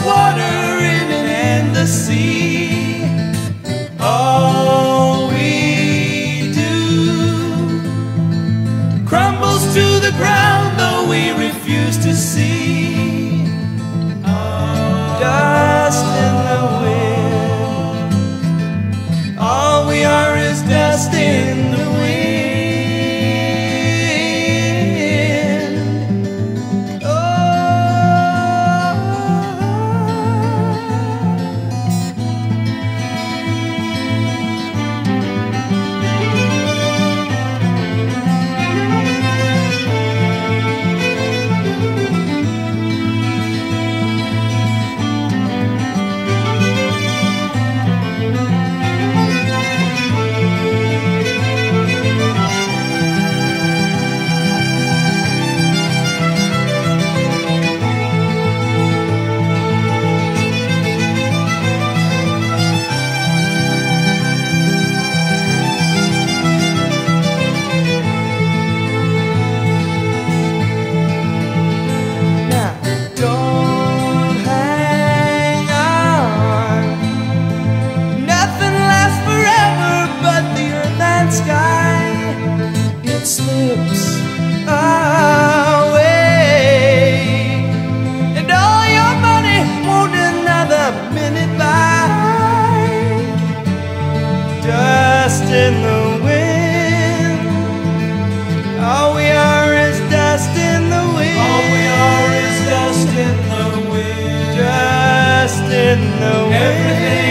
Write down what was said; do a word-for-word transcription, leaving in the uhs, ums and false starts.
water in an endless sea. All we do crumbles to the ground, though we refuse to see. Dust in the wind. All we are is dust in the wind. Slips away, and all your money won't another minute buy. Dust in the wind. All we are is dust in the wind. All we are is dust in the wind. Dust in the wind. Everything